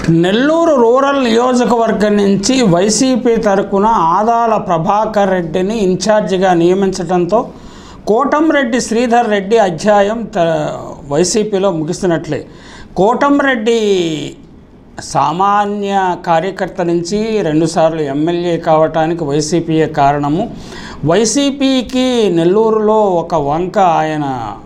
Nellore rural నియోజకవర్గం నుంచి YCP తరపున ఆదాల ప్రభాకర్ రెడ్డిని ఇన్ఛార్జిగా నియమించడంతో కోటంరెడ్డి శ్రీధర్ రెడ్డి అధ్యాయం వైసీపీలో ముగిసినట్లే. కోటంరెడ్డి సామాన్య కార్యకర్త నుంచి రెండుసార్లు ఎమ్మెల్యే కావటానికి వైసీపీయే కారణము. వైసీపీకి నెల్లూరులో ఒక వంక ఆయన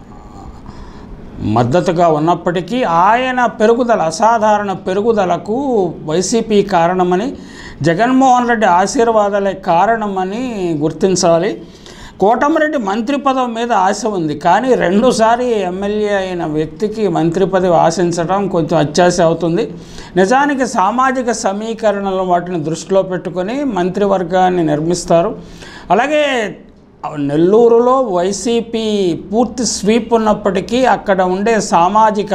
మద్దతుగా ఉన్నప్పటికీ ఆయన పెరుగుదల అసాధారణ పెరుగుదలకు వైసీపీ కారణమని, జగన్మోహన్ రెడ్డి ఆశీర్వాదాలే కారణమని గుర్తించాలి. కోటంరెడ్డి మంత్రి పదవి మీద ఆశ ఉంది, కానీ రెండుసారి ఎమ్మెల్యే అయిన వ్యక్తికి మంత్రి పదవి ఆశించడం కొంచెం అత్యాశ అవుతుంది. నిజానికి సామాజిక సమీకరణలు వాటిని దృష్టిలో పెట్టుకొని మంత్రివర్గాన్ని నిర్మిస్తారు. అలాగే నెల్లూరులో వైసీపీ పూర్తి స్వీప్ ఉన్నప్పటికీ అక్కడ ఉండే సామాజిక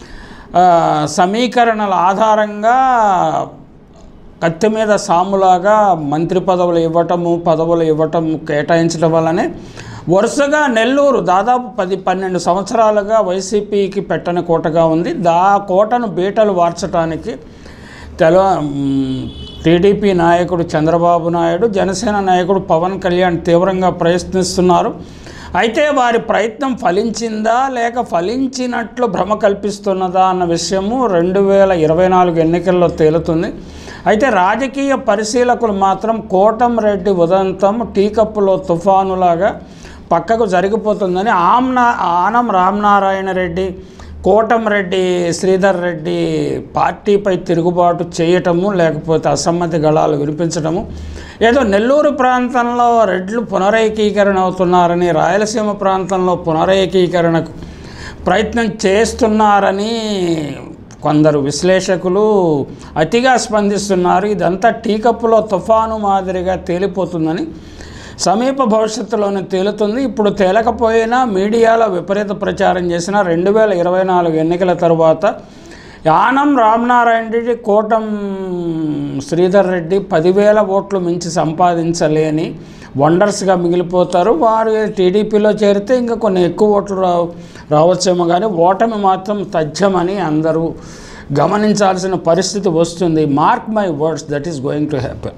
సమీకరణల ఆధారంగా కత్తి మీద సాములాగా మంత్రి పదవులు ఇవ్వటం కేటాయించడం వల్లనే వరుసగా నెల్లూరు దాదాపు 10-12 సంవత్సరాలుగా వైసీపీకి పెట్టని కోటగా ఉంది. కోటను బీటలు వార్చడానికి టీడీపీ నాయకుడు చంద్రబాబు నాయుడు, జనసేన నాయకుడు పవన్ కళ్యాణ్ తీవ్రంగా ప్రయత్నిస్తున్నారు. అయితే వారి ప్రయత్నం ఫలించిందా లేక ఫలించినట్లు భ్రమ కల్పిస్తున్నదా అన్న విషయము 2024 ఎన్నికల్లో తేలుతుంది. అయితే రాజకీయ పరిశీలకులు మాత్రం కోటంరెడ్డి ఉదంతం టీ కప్పులో తుఫానులాగా పక్కకు జరిగిపోతుందని ఆనం రామనారాయణ రెడ్డి, కోటంరెడ్డి శ్రీధర్ రెడ్డి పార్టీపై తిరుగుబాటు చేయటము, లేకపోతే అసమ్మతి గళాలు వినిపించడము, ఏదో నెల్లూరు ప్రాంతంలో రెడ్లు పునరేకీకరణ అవుతున్నారని, రాయలసీమ ప్రాంతంలో పునరేకీకరణకు ప్రయత్నం చేస్తున్నారని కొందరు విశ్లేషకులు అతిగా స్పందిస్తున్నారు. ఇదంతా టీ కప్పులో తుఫాను మాదిరిగా తేలిపోతుందని సమీప భవిష్యత్తులోనే తేలుతుంది. ఇప్పుడు తేలకపోయినా మీడియాలో విపరీత ప్రచారం చేసిన 2024 ఎన్నికల తరువాత ఆనం రామనారాయణ రెడ్డి, కోటం శ్రీధర్ రెడ్డి 10,000 ఓట్లు మించి సంపాదించలేని వండర్స్గా మిగిలిపోతారు. వారు టీడీపీలో చేరితే ఇంకా కొన్ని ఎక్కువ ఓట్లు రావచ్చేమో, కానీ ఓటమి మాత్రం తథ్యమని అందరూ గమనించాల్సిన పరిస్థితి వస్తుంది. Mark my words, that is going to happen.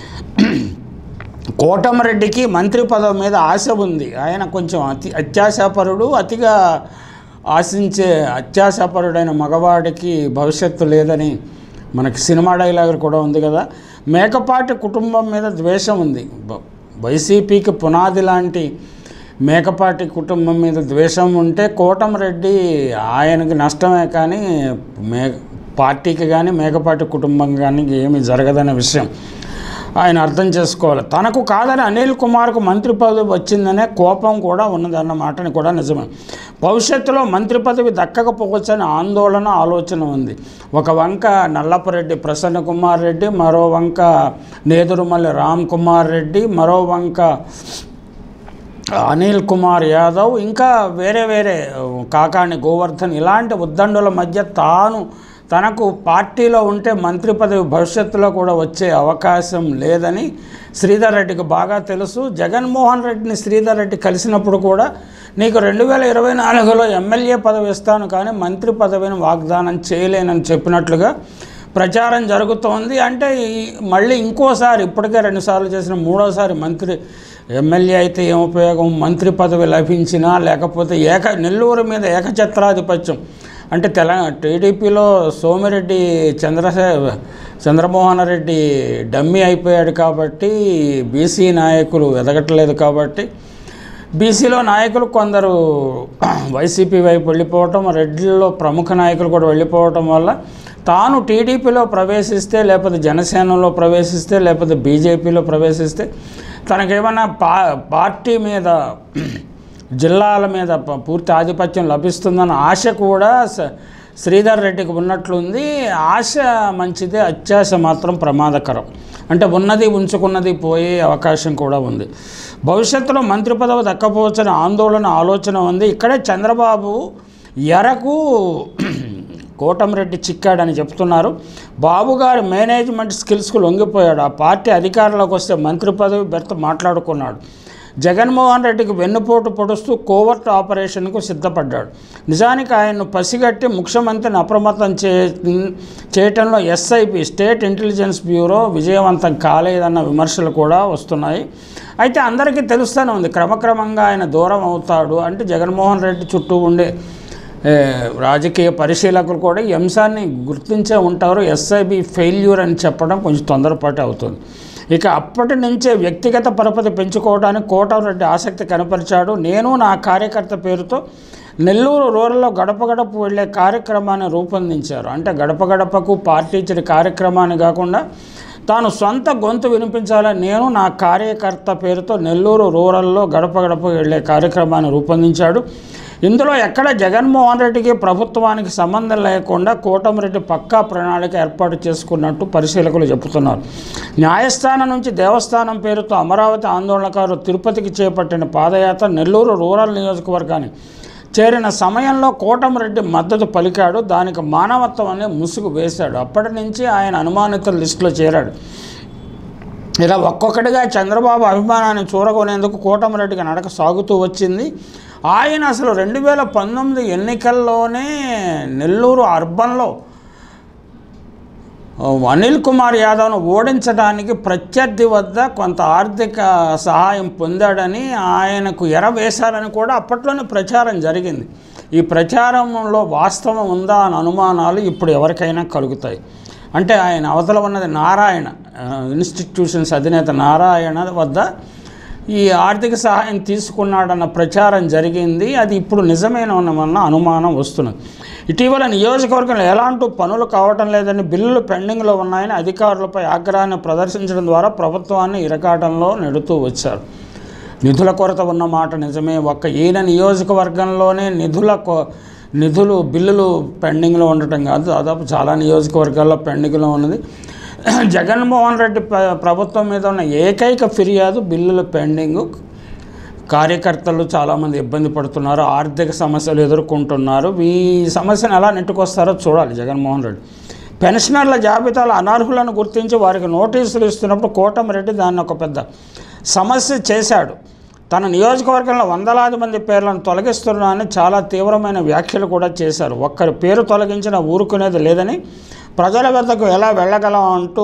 కోటంరెడ్డికి మంత్రి పదవి మీద ఆశ ఉంది. ఆయన కొంచెం అత్యాశాపరుడు, అతిగా ఆశించే అత్యాశాపరుడైన మగవాడికి భవిష్యత్తు లేదని మనకి సినిమా డైలాగ్ కూడా ఉంది కదా. మేకపాటి కుటుంబం మీద ద్వేషం ఉంది. వైసీపీకి పునాది లాంటి మేకపాటి కుటుంబం మీద ద్వేషం ఉంటే కోటంరెడ్డి ఆయనకి నష్టమే, కానీ పార్టీకి కానీ మేకపాటి కుటుంబం కానీ ఏమీ జరగదనే విషయం ఆయన అర్థం చేసుకోవాలి. తనకు కాదని అనిల్ కుమార్కు మంత్రి పదవి వచ్చిందనే కోపం కూడా ఉన్నదన్న మాటని కూడా నిజమే. భవిష్యత్తులో మంత్రి పదవి దక్కకపోవచ్చని ఆలోచన ఉంది. ఒక వంక నల్లపరెడ్డి ప్రసన్న కుమార్ రెడ్డి, మరో వంక నేదురుమల్లి రామ్ కుమార్ రెడ్డి, మరో వంక అనిల్ కుమార్ యాదవ్, ఇంకా వేరే కాకాణి గోవర్ధన్, ఇలాంటి ఉద్దండుల మధ్య తనకు పార్టీలో ఉంటే మంత్రి పదవి భవిష్యత్తులో కూడా వచ్చే అవకాశం లేదని శ్రీధర్ రెడ్డికి బాగా తెలుసు. జగన్మోహన్ రెడ్డిని శ్రీధర్ రెడ్డి కలిసినప్పుడు కూడా నీకు 2024లో ఎమ్మెల్యే పదవి ఇస్తాను, కానీ మంత్రి పదవిని వాగ్దానం చేయలేనని చెప్పినట్లుగా ప్రచారం జరుగుతోంది. అంటే మళ్ళీ ఇంకోసారి, ఇప్పటికే 2 సార్లు చేసిన మూడోసారి ఎమ్మెల్యే అయితే ఏం ఉపయోగం, మంత్రి పదవి లభించినా లేకపోతే నెల్లూరు మీద ఏకఛత్రాధిపత్యం అంటే టీడీపీలో సోమిరెడ్డి చంద్రమోహన్ రెడ్డి డమ్మీ అయిపోయాడు కాబట్టి, బీసీ నాయకులు ఎదగట్లేదు కాబట్టి, బీసీలో నాయకులు కొందరు వైసీపీ వైపు వెళ్ళిపోవటం, రెడ్డిలో ప్రముఖ నాయకులు కూడా వెళ్ళిపోవటం వల్ల తాను టీడీపీలో ప్రవేశిస్తే, లేకపోతే జనసేనలో ప్రవేశిస్తే, లేకపోతే బీజేపీలో ప్రవేశిస్తే తనకేమన్నా పార్టీ మీద, జిల్లాల మీద పూర్తి ఆధిపత్యం లభిస్తుందన్న ఆశ కూడా శ్రీధర్ రెడ్డికి ఉన్నట్లుంది. ఆశ మంచిదే, అత్యాశ మాత్రం ప్రమాదకరం. అంటే ఉన్నది ఉంచుకున్నది పోయే అవకాశం కూడా ఉంది. భవిష్యత్తులో మంత్రి పదవి దక్కపోవచ్చని ఆలోచన ఉంది. ఇక్కడే చంద్రబాబు ఎరకు కోటంరెడ్డి చిక్కాడని చెప్తున్నారు. బాబుగారి మేనేజ్మెంట్ స్కిల్స్కు లొంగిపోయాడు. ఆ పార్టీ అధికారంలోకి వస్తే మంత్రి పదవి బెర్త మాట్లాడుకున్నాడు. జగన్మోహన్ రెడ్డికి వెన్నుపోటు పొడుస్తూ కోవర్ట్ ఆపరేషన్కు సిద్ధపడ్డాడు. నిజానికి ఆయన్ను పసిగట్టి ముఖ్యమంత్రిని అప్రమత్తం చేయటంలో ఎస్ఐపి స్టేట్ ఇంటెలిజెన్స్ బ్యూరో విజయవంతం కాలేదన్న విమర్శలు కూడా వస్తున్నాయి. అయితే అందరికీ తెలుస్తూనే ఉంది, క్రమక్రమంగా ఆయన దూరం అవుతాడు. అంటే జగన్మోహన్ రెడ్డి చుట్టూ ఉండే రాజకీయ పరిశీలకులు కూడా ఈ అంశాన్ని గుర్తించే ఉంటారు. ఎస్ఐబి ఫెయిల్యూర్ అని చెప్పడం కొంచెం తొందరపాటు అవుతుంది. ఇక అప్పటి నుంచే వ్యక్తిగత పరపతి పెంచుకోవడానికి కోటమిరెడ్డి ఆసక్తి కనపరిచాడు. నేను నా కార్యకర్త పేరుతో నెల్లూరు రూరల్లో గడప గడప వెళ్ళే కార్యక్రమాన్ని రూపొందించారు. అంటే గడప గడపకు పార్టీ ఇచ్చిన కార్యక్రమాన్ని కాకుండా తాను సొంత గొంతు వినిపించాలని నేను నా కార్యకర్త పేరుతో నెల్లూరు రూరల్లో గడప గడప వెళ్ళే కార్యక్రమాన్ని రూపొందించాడు. ఇందులో ఎక్కడ జగన్మోహన్ రెడ్డికి ప్రభుత్వానికి సంబంధం లేకుండా కోటమిరెడ్డి పక్కా ప్రణాళిక ఏర్పాటు చేసుకున్నట్టు పరిశీలకులు చెబుతున్నారు. న్యాయస్థానం నుంచి దేవస్థానం పేరుతో అమరావతి ఆందోళనకారులు తిరుపతికి చేపట్టిన పాదయాత్ర నెల్లూరు రూరల్ నియోజకవర్గాన్ని చేరిన సమయంలో కోటమిరెడ్డి మద్దతు పలికాడు. దానికి మానవత్వం అనే ముసుగు వేశాడు. అప్పటి నుంచి ఆయన అనుమానితుల లిస్టులో చేరాడు. ఇలా ఒక్కొక్కటిగా చంద్రబాబు అభిమానాన్ని చూరగొనేందుకు కోటమిరెడ్డికి నడక సాగుతూ వచ్చింది. ఆయన అసలు 2019 ఎన్నికల్లోనే నెల్లూరు అర్బన్లో అనిల్ కుమార్ యాదవ్ను ఓడించడానికి ప్రత్యర్థి వద్ద కొంత ఆర్థిక సహాయం పొందాడని, ఆయనకు ఎరవేశారని కూడా అప్పట్లోనే ప్రచారం జరిగింది. ఈ ప్రచారంలో వాస్తవం ఉందా అని అనుమానాలు ఇప్పుడు ఎవరికైనా కలుగుతాయి. అంటే ఆయన అవతల ఉన్నది నారాయణ ఇన్స్టిట్యూషన్స్ అధినేత నారాయణ వద్ద ఈ ఆర్థిక సహాయం తీసుకున్నాడన్న ప్రచారం జరిగింది. అది ఇప్పుడు నిజమైన వల్ల అనుమానం వస్తున్నది. ఇటీవల నియోజకవర్గంలో ఎలాంటి పనులు కావటం లేదని, బిల్లులు పెండింగ్లో ఉన్నాయని అధికారులపై ఆగ్రహాన్ని ప్రదర్శించడం ద్వారా ప్రభుత్వాన్ని ఇరకాటంలో నెడుతూ వచ్చారు. నిధుల కొరత ఉన్న మాట నిజమే. ఈయన నియోజకవర్గంలోనే నిధులు బిల్లులు పెండింగ్లో ఉండటం కాదు, దాదాపు చాలా నియోజకవర్గాల్లో పెండింగ్లో ఉన్నది. జగన్మోహన్ రెడ్డి ప్రభుత్వం మీద ఉన్న ఏకైక ఫిర్యాదు బిల్లుల పెండింగు. కార్యకర్తలు చాలామంది ఇబ్బంది పడుతున్నారు, ఆర్థిక సమస్యలు ఎదుర్కొంటున్నారు. ఈ సమస్యను ఎలా నెట్టుకొస్తారో చూడాలి జగన్మోహన్ రెడ్డి. పెన్షనర్ల జాబితాలో అనర్హులను గుర్తించి వారికి నోటీసులు ఇస్తున్నప్పుడు కోటమిరెడ్డి దాన్ని ఒక పెద్ద సమస్య చేశాడు. తన నియోజకవర్గంలో వందలాది మంది పేర్లను తొలగిస్తున్నానని చాలా తీవ్రమైన వ్యాఖ్యలు కూడా చేశారు. ఒక్కరి పేరు తొలగించినా ఊరుకునేది లేదని, ప్రజల వద్దకు ఎలా వెళ్ళగలం అంటూ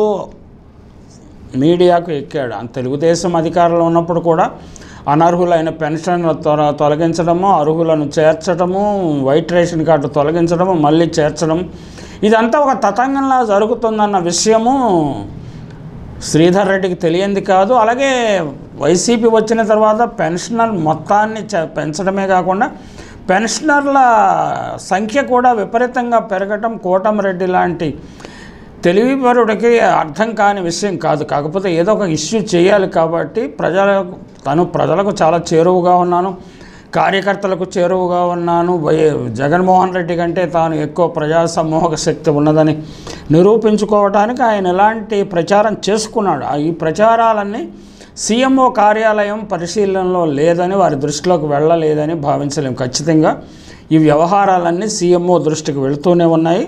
మీడియాకు ఎక్కాడు. తెలుగుదేశం అధికారంలో ఉన్నప్పుడు కూడా అనర్హులైన పెన్షన్లు తొలగించడము, అర్హులను చేర్చడము, వైట్ రేషన్ కార్డు తొలగించడము, మళ్ళీ చేర్చడం, ఇదంతా ఒక తతంగంలా జరుగుతుందన్న విషయము శ్రీధర్ రెడ్డికి తెలియంది కాదు. అలాగే వైసీపీ వచ్చిన తర్వాత పెన్షనర్ మొత్తాన్ని పెంచడమే కాకుండా పెన్షనర్ల సంఖ్య కూడా విపరీతంగా పెరగటం కోటమిరెడ్డి లాంటి తెలివిపరుడికి అర్థం కాని విషయం కాదు. కాకపోతే ఏదో ఒక ఇష్యూ చేయాలి కాబట్టి ప్రజలకు చాలా చేరువుగా ఉన్నాను, కార్యకర్తలకు చేరువుగా ఉన్నాను, జగన్మోహన్ రెడ్డి కంటే తాను ఎక్కువ ప్రజా సమూహక శక్తి ఉన్నదని నిరూపించుకోవడానికి ఆయన ఎలాంటి ప్రచారం చేసుకున్నాడు. ఈ ప్రచారాలన్నీ సీఎంఓ కార్యాలయం పరిశీలనలో లేదని, వారి దృష్టిలోకి వెళ్ళలేదని భావించలేము. ఖచ్చితంగా ఈ వ్యవహారాలన్నీ సీఎంఓ దృష్టికి వెళుతూనే ఉన్నాయి.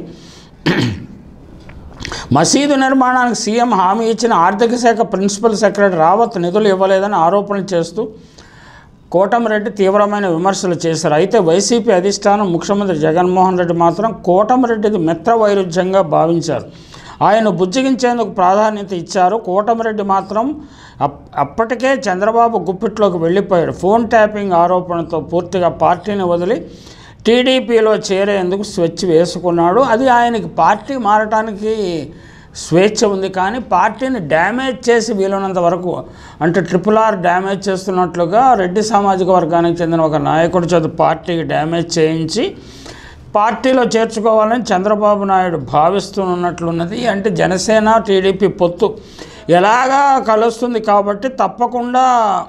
మసీదు నిర్మాణానికి సీఎం హామీ ఇచ్చిన ఆర్థిక శాఖ ప్రిన్సిపల్ సెక్రటరీ రావత్ నిధులు ఇవ్వలేదని ఆరోపణలు చేస్తూ కోటమిరెడ్డి తీవ్రమైన విమర్శలు చేశారు. అయితే వైసీపీ అధిష్టానం ముఖ్యమంత్రి జగన్మోహన్ రెడ్డి మాత్రం కోటమిరెడ్డిది మిత్ర వైరుధ్యంగా భావించారు. ఆయన బుజ్జగించేందుకు ప్రాధాన్యత ఇచ్చారు. కోటమిరెడ్డి మాత్రం అప్పటికే చంద్రబాబు గుప్పిట్లోకి వెళ్ళిపోయాడు. ఫోన్ ట్యాపింగ్ ఆరోపణతో పూర్తిగా పార్టీని వదిలి టీడీపీలో చేరేందుకు స్వేచ్ఛ వేసుకున్నాడు. అది ఆయనకి పార్టీ మారటానికి స్వేచ్ఛ ఉంది, కానీ పార్టీని డ్యామేజ్ చేసి వీలున్నంత వరకు, అంటే RRR డ్యామేజ్ చేస్తున్నట్లుగా రెడ్డి సామాజిక వర్గానికి చెందిన ఒక నాయకుడి చేత పార్టీకి డ్యామేజ్ చేయించి పార్టీలో చేర్చుకోవాలని చంద్రబాబు నాయుడు భావిస్తున్నట్లున్నది. అంటే జనసేన టీడీపీ పొత్తు ఎలాగా కలుస్తుంది కాబట్టి తప్పకుండా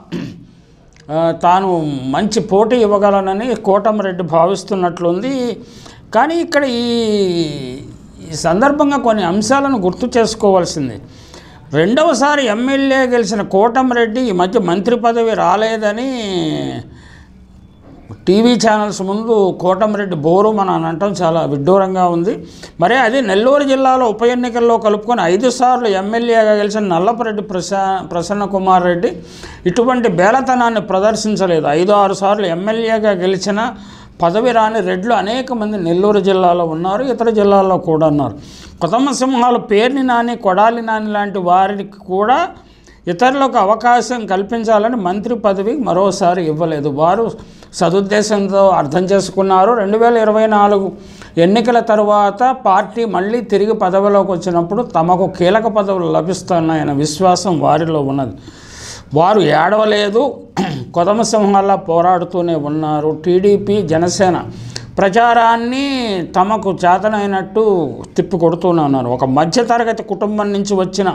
తాను మంచి పోటీ ఇవ్వగలనని కోటమిరెడ్డి భావిస్తున్నట్లుంది. కానీ ఇక్కడ ఈ సందర్భంగా కొన్ని అంశాలను గుర్తు చేసుకోవాల్సింది. రెండవసారి ఎమ్మెల్యే గెలిచిన కోటమిరెడ్డి ఈ మధ్య మంత్రి పదవి రాలేదని టీవీ ఛానల్స్ ముందు కోటమిరెడ్డి బోరు అని అనటం చాలా విడ్డూరంగా ఉంది. మరి అది నెల్లూరు జిల్లాలో ఉప ఎన్నికల్లో కలుపుకొని 5 సార్లు ఎమ్మెల్యేగా గెలిచిన నల్లపరెడ్డి ప్రసన్న కుమార్ రెడ్డి ఇటువంటి బేలతనాన్ని ప్రదర్శించలేదు. 5-6 సార్లు ఎమ్మెల్యేగా గెలిచిన పదవి రాని రెడ్లు అనేక మంది నెల్లూరు జిల్లాలో ఉన్నారు, ఇతర జిల్లాల్లో కూడా ఉన్నారు. కొదమ సింహాలు పేర్ని నాని, కొడాలి నాని లాంటి వారికి కూడా ఇతరులకు అవకాశం కల్పించాలని మంత్రి పదవి మరోసారి ఇవ్వలేదు. వారు సదుద్దేశంతో అర్థం చేసుకున్నారు. 2024 ఎన్నికల తరువాత పార్టీ మళ్ళీ తిరిగి పదవిలోకి వచ్చినప్పుడు తమకు కీలక పదవులు లభిస్తున్నాయన్న విశ్వాసం వారిలో ఉన్నది. వారు ఏడవలేదు, కొదమ సింహాల్లా పోరాడుతూనే ఉన్నారు. టీడీపీ జనసేన ప్రచారాన్ని తమకు చేతనైనట్టు తిప్పికొడుతూనే ఉన్నారు. ఒక మధ్యతరగతి కుటుంబం నుంచి వచ్చిన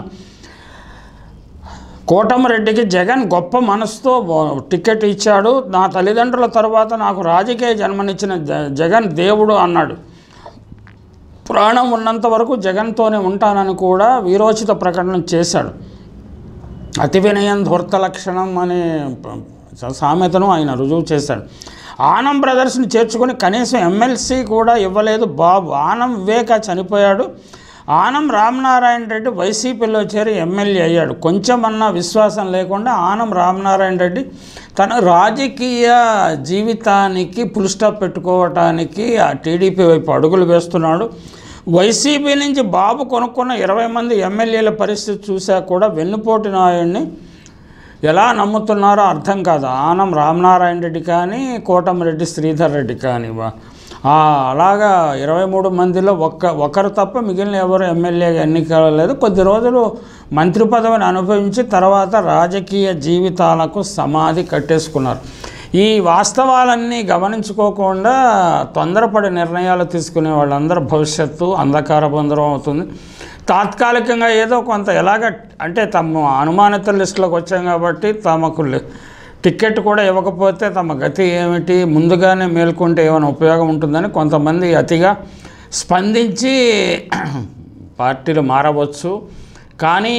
కోటమిరెడ్డికి జగన్ గొప్ప మనసుతో టికెట్ ఇచ్చాడు. నా తల్లిదండ్రుల తర్వాత నాకు రాజకీయ జన్మనిచ్చిన జగన్ దేవుడు అన్నాడు. ప్రాణం ఉన్నంత వరకు జగన్తోనే ఉంటానని కూడా వీరోచిత ప్రకటన చేశాడు. అతి వినయం ధూర్త లక్షణం అనే సామెతను ఆయన రుజువు చేశాడు. ఆనం బ్రదర్స్ని చేర్చుకొని కనీసం ఎమ్మెల్సీ కూడా ఇవ్వలేదు బాబు. ఆనం వివేక చనిపోయాడు. ఆనం రామనారాయణ రెడ్డి వైసీపీలో చేరి ఎమ్మెల్యే అయ్యాడు. కొంచెమన్నా విశ్వాసం లేకుండా ఆనం రామనారాయణ రెడ్డి తన రాజకీయ జీవితానికి ఫుల్ స్టాప్ పెట్టుకోవటానికి ఆ టీడీపీ వైపు అడుగులు వేస్తున్నాడు. వైసీపీ నుంచి బాబు కొనుక్కున్న 20 మంది ఎమ్మెల్యేల పరిస్థితి చూసా కూడా వెన్నుపోటు నాయుడిని ఎలా నమ్ముతున్నారో అర్థం కాదు. ఆనం రామనారాయణ రెడ్డి కానీ, కోటమిరెడ్డి శ్రీధర్ రెడ్డి కానీ అలాగా 23 మందిలో ఒకరు తప్ప మిగిలిన ఎవరు ఎమ్మెల్యేగా ఎన్నికలేదు. కొద్ది రోజులు మంత్రి పదవిని అనుభవించి తర్వాత రాజకీయ జీవితాలకు సమాధి కట్టేసుకున్నారు. ఈ వాస్తవాలన్నీ గమనించుకోకుండా తొందరపడి నిర్ణయాలు తీసుకునే వాళ్ళందరూ భవిష్యత్తు అంధకారబంధరం అవుతుంది. తాత్కాలికంగా ఏదో కొంత ఎలాగ అంటే తమ అనుమానిత లిస్టులోకి వచ్చాం కాబట్టి తమకు టికెట్ కూడా ఇవ్వకపోతే తమ గతి ఏమిటి, ముందుగానే మేల్కొంటే ఏమైనా ఉపయోగం ఉంటుందని కొంతమంది అతిగా స్పందించి పార్టీలు మారవచ్చు. కానీ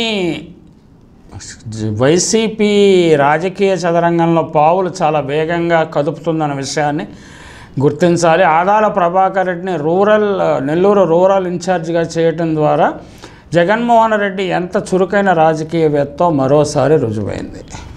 వైసీపీ రాజకీయ చదరంగంలో పావులు చాలా వేగంగా కదుపుతుందన్న విషయాన్ని గుర్తించాలి. ఆదాల ప్రభాకర్ రెడ్డిని నెల్లూరు రూరల్ ఇన్ఛార్జిగా చేయటం ద్వారా జగన్మోహన్ రెడ్డి ఎంత చురుకైన రాజకీయవేత్తో మరోసారి రుజువైంది.